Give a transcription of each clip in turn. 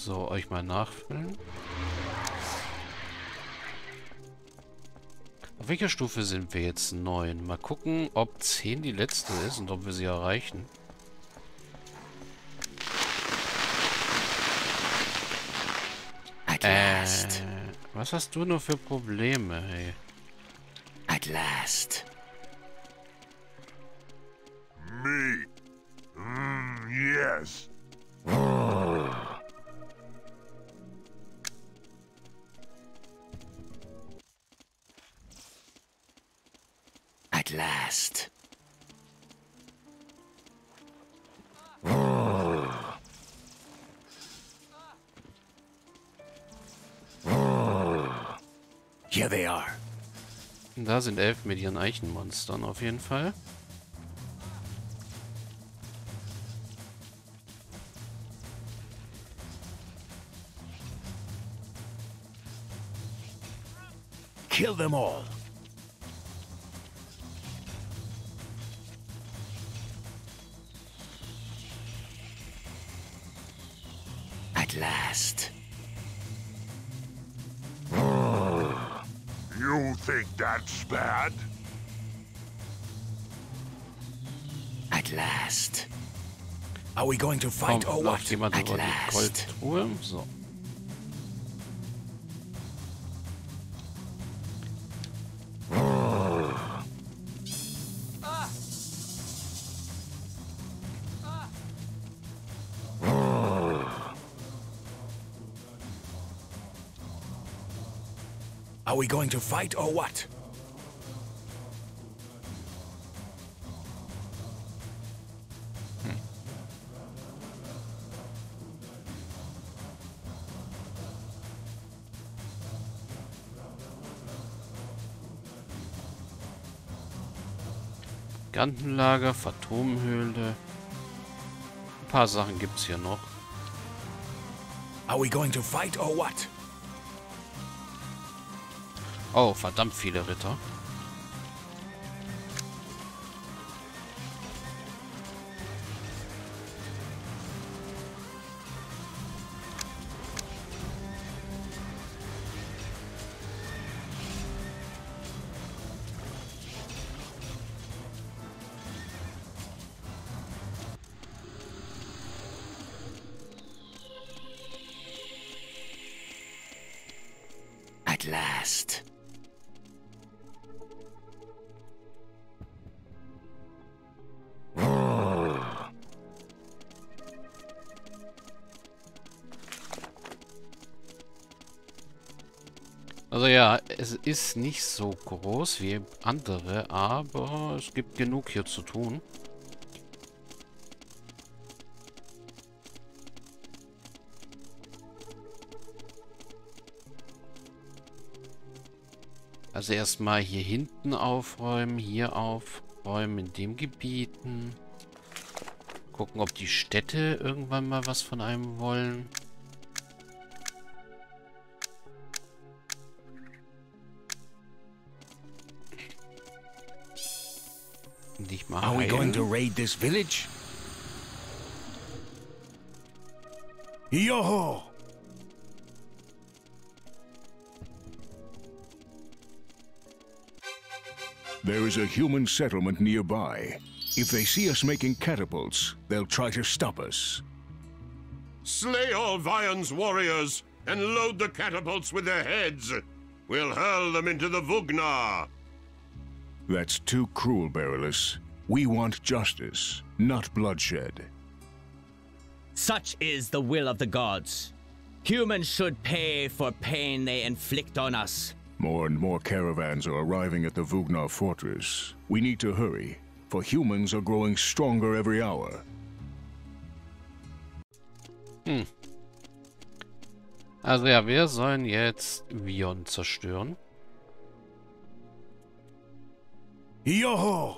So, euch mal nachfüllen. Auf welcher Stufe sind wir jetzt? 9. Mal gucken, ob 10 die letzte ist und ob wir sie erreichen. Was hast du nur für Probleme, hey? At last. Me? Yes. At last. Here they are. Da sind Elfen mit ihren Eichenmonstern auf jeden Fall. Kill them all. At last. You think that's bad? At last. Are we going to fight or Läuft what? jemand At über die last. Goldtruhe? So. Are we going to fight or what? Gantenlager, Phantomhöhle. Ein paar Sachen gibt's hier noch. Are we going to fight or what? Oh, verdammt viele Ritter. At last. Also ja, es ist nicht so groß wie andere, aber es gibt genug hier zu tun. Also erstmal hier hinten aufräumen, hier aufräumen in den Gebieten. Gucken, ob die Städte irgendwann mal was von einem wollen. Nicht mal Are we going to heilen. raid this village? Yo-ho! There is a human settlement nearby. If they see us making catapults, they'll try to stop us. Slay all Vion's warriors and load the catapults with their heads. We'll hurl them into the Vugnar. That's too cruel, Berylus. We want justice, not bloodshed. Such is the will of the gods. Humans should pay for pain they inflict on us. More and more caravans are arriving at the Vugnar fortress. We need to hurry, for humans are growing stronger every hour. Also ja, wir sollen jetzt Vion zerstören. Yo-ho!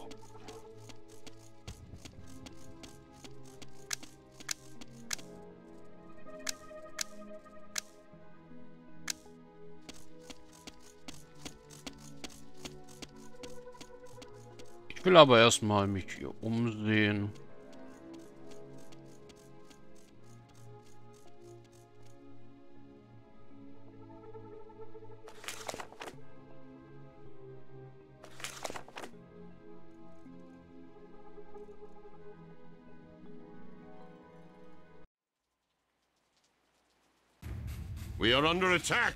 Ich will aber erstmal mich hier umsehen. We are under attack.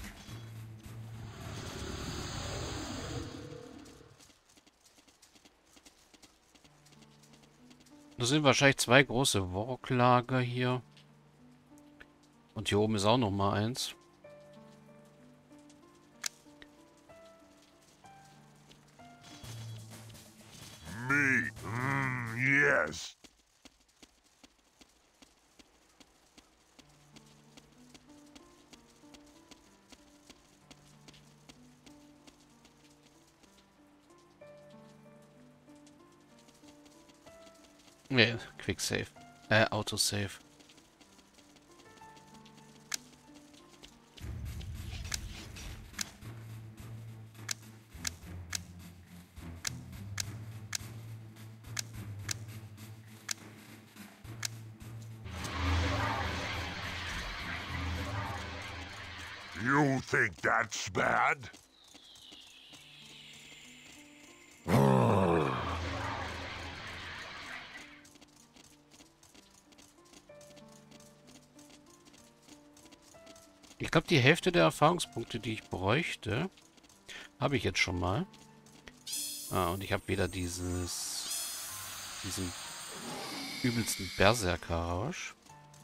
Das sind wahrscheinlich zwei große Warg-Lager hier. Und hier oben ist auch noch mal eins. Me. Yes. Nee, Quick Save. Autosave. You think that's bad? Ich glaube, die Hälfte der Erfahrungspunkte, die ich bräuchte, habe ich jetzt schon mal. Ah, und ich habe wieder diesen übelsten Berserker-Rausch.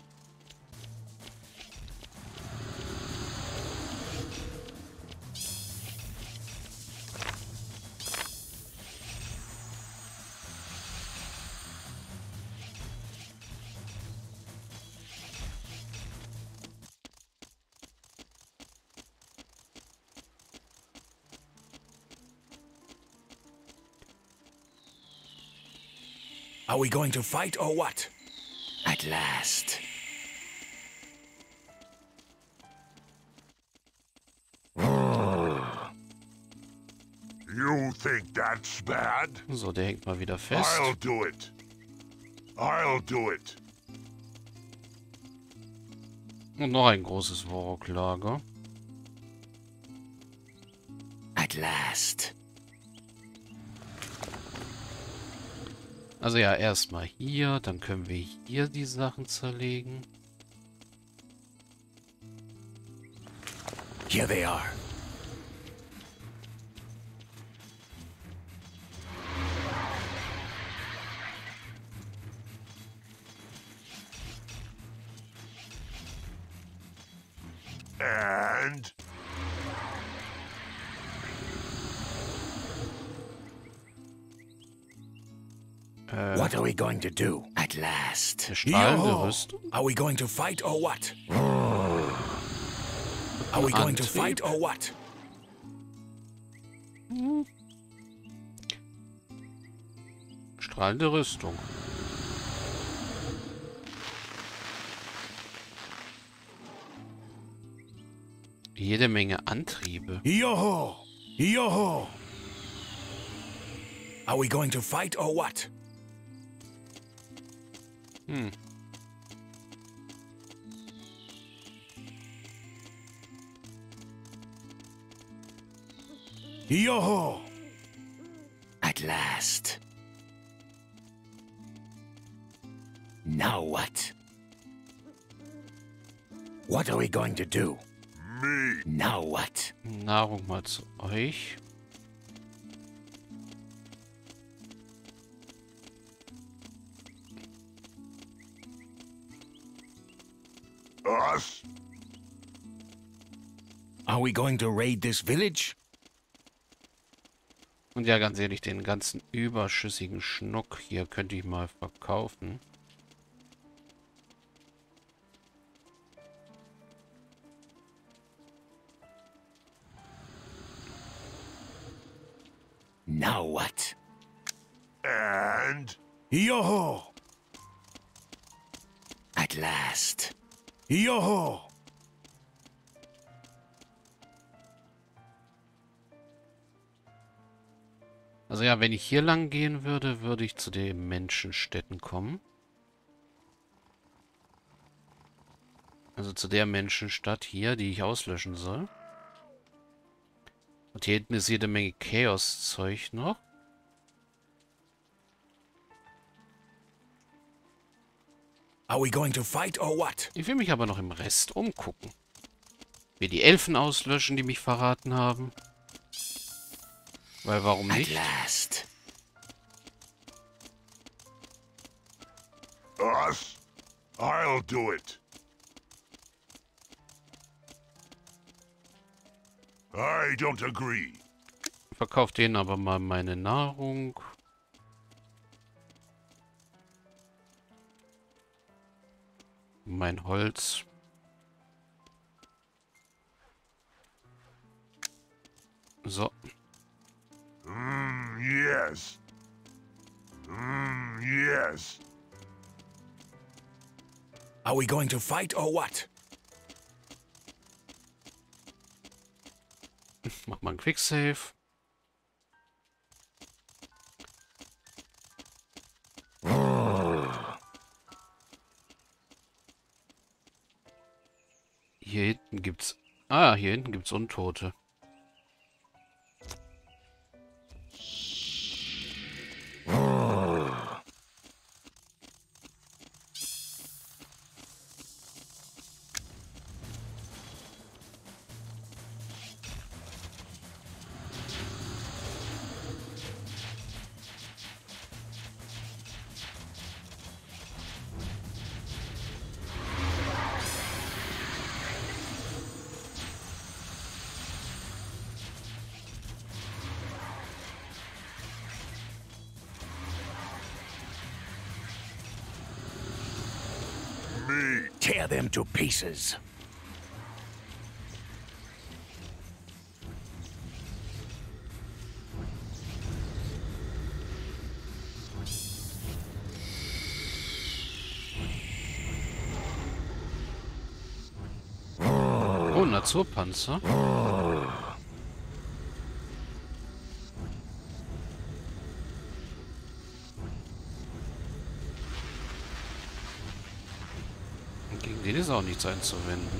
Are we going to fight or what? At last. You think that's bad? So, der hängt mal wieder fest. I'll do it. I'll do it. Und noch ein großes Warg-Lager. At last. Also ja, erstmal hier, dann können wir hier die Sachen zerlegen. Here they are. And What are we going to do? At last. Der strahlende Yo-ho! Rüstung. Are we going to fight or what? Are we going to Antrieb. fight or what? Strahlende Rüstung. Jede Menge Antriebe. Yo-ho! Yo-ho! Are we going to fight or what? Yo-ho! At last. Now what? What are we going to do? me. Now what? Nahrung mal zu euch. Us. Are we going to raid this village? Und ja, ganz ehrlich, den ganzen überschüssigen Schnuck hier könnte ich mal verkaufen. Now what? And Yo-ho! At last. Yo-ho! Also ja, wenn ich hier lang gehen würde, würde ich zu den Menschenstädten kommen. Also zu der Menschenstadt hier, die ich auslöschen soll. Und hier hinten ist jede Menge Chaos-Zeug noch. Are we going to fight or what? Ich will mich aber noch im Rest umgucken. Wir die Elfen auslöschen, die mich verraten haben. Weil warum At nicht? last. Us? I'll do it. I don't agree. Verkauft denen aber mal meine Nahrung. Mein Holz. So. Yes. Yes. Are we going to fight or what? Mach mal einen Quicksave. Hier hinten gibt's... Ah, hier hinten gibt's Untote. Me. Tear them to pieces. Oh, Naturpanzer. Gegen den ist auch nichts einzuwenden.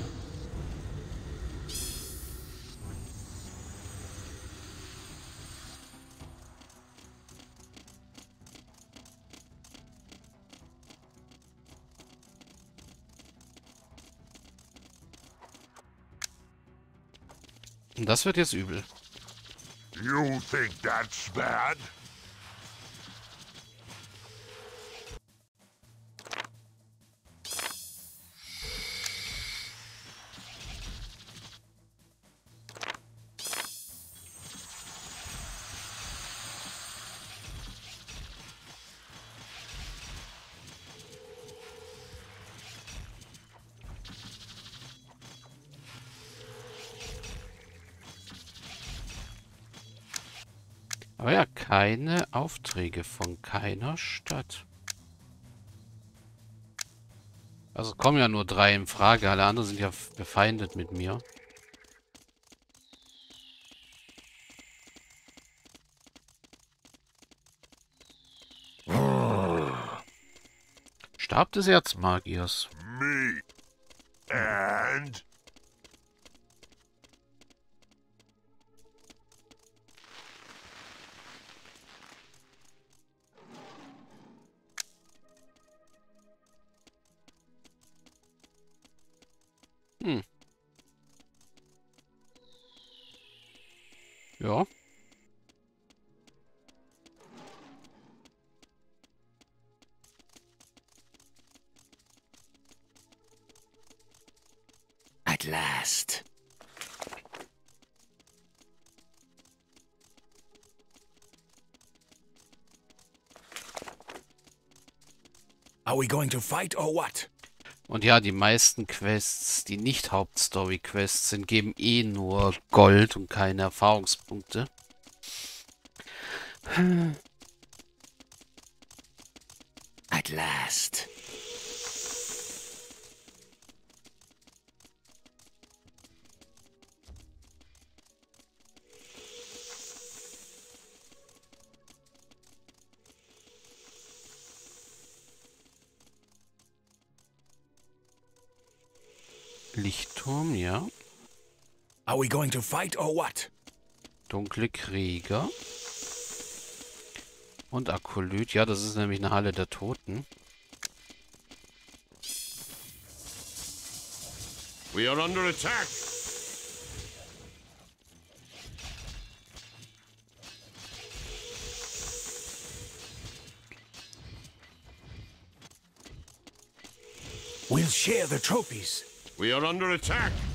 Und das wird jetzt übel. You think that's bad? Aber ja, keine Aufträge von keiner Stadt. Also kommen ja nur 3 in Frage. Alle anderen sind ja befeindet mit mir. Stab des Erzmagiers. Me. And? Ja. At last. Are we going to fight or what? Und ja, die meisten Quests, die nicht Hauptstory-Quests sind, geben eh nur Gold und keine Erfahrungspunkte. At last. Lichtturm, ja. Are we going to fight or what? Dunkle Krieger. Und Akolyt. Ja, das ist nämlich eine Halle der Toten. We are under attack. We'll share the trophies. We are under attack.